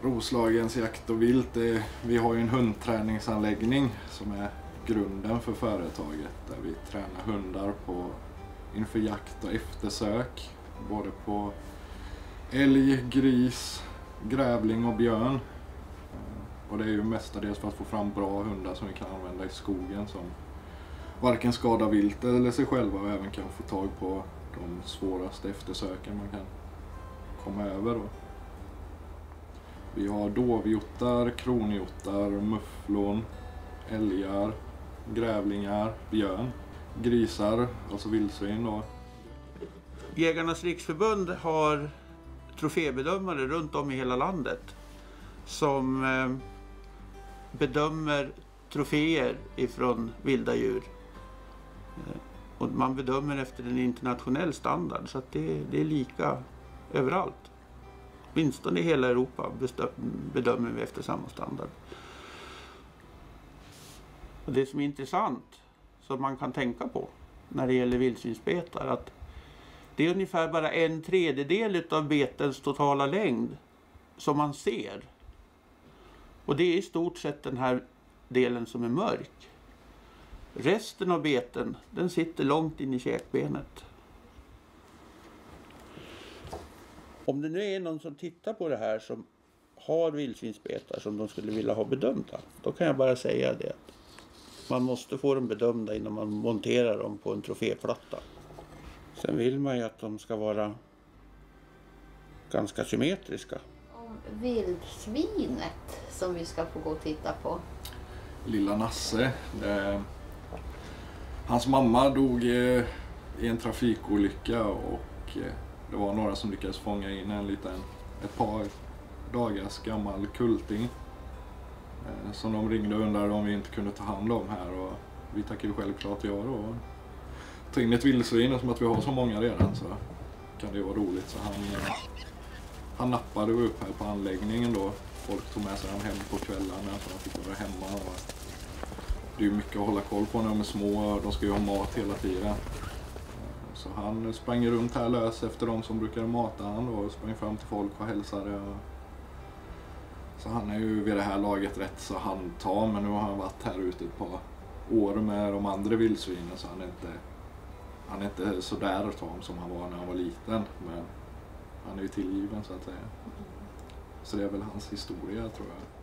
Roslagens jakt och vilt, vi har ju en hundträningsanläggning som är grunden för företaget, där vi tränar hundar inför jakt och eftersök, både på älg, gris, grävling och björn. Och det är ju mestadels för att få fram bra hundar som vi kan använda i skogen, som varken skadar viltet eller sig själva, och även kan få tag på de svåraste eftersöken man kan komma över då. Vi har dovhjortar, kronhjortar, mufflon, älgar, grävlingar, björn, grisar, alltså vildsvin då. Jägarnas riksförbund har trofébedömare runt om i hela landet som bedömer troféer ifrån vilda djur. Och man bedömer efter en internationell standard, så att det är lika överallt. Åtminstone i hela Europa bedömer vi efter samma standard. Och det som är intressant, som man kan tänka på när det gäller vildsvinsbetar, att det är ungefär bara 1/3 av betens totala längd som man ser. Och det är i stort sett den här delen som är mörk. Resten av beten, den sitter långt in i käkbenet. Om det nu är någon som tittar på det här som har vildsvinsbetar som de skulle vilja ha bedömda, då kan jag bara säga det att man måste få dem bedömda innan man monterar dem på en troféplatta. Sen vill man ju att de ska vara ganska symmetriska. Om vildsvinet som vi ska få gå och titta på. Lilla Nasse. Hans mamma dog i en trafikolycka, och det var några som lyckades fånga in ett par dagars gammal kulting som de ringde och undrade om vi inte kunde ta hand om här, och vi tackade självklart ja då. Ta in ett vildsvin, och som att vi har så många redan så kan det vara roligt, så han nappade upp här på anläggningen då. Folk tog med sig dem hem på kvällarna så de fick vara hemma, och det är ju mycket att hålla koll på när de är små, och de ska ju ha mat hela tiden. Så han sprang runt här lös efter de som brukade mata han och sprang fram till folk och hälsade. Så han är ju vid det här laget rätt så handtam, men nu har han varit här ute ett par år med de andra vildsvinen, så han är inte så där tam som han var när han var liten, men han är ju tillgiven så att säga. Så det är väl hans historia, tror jag.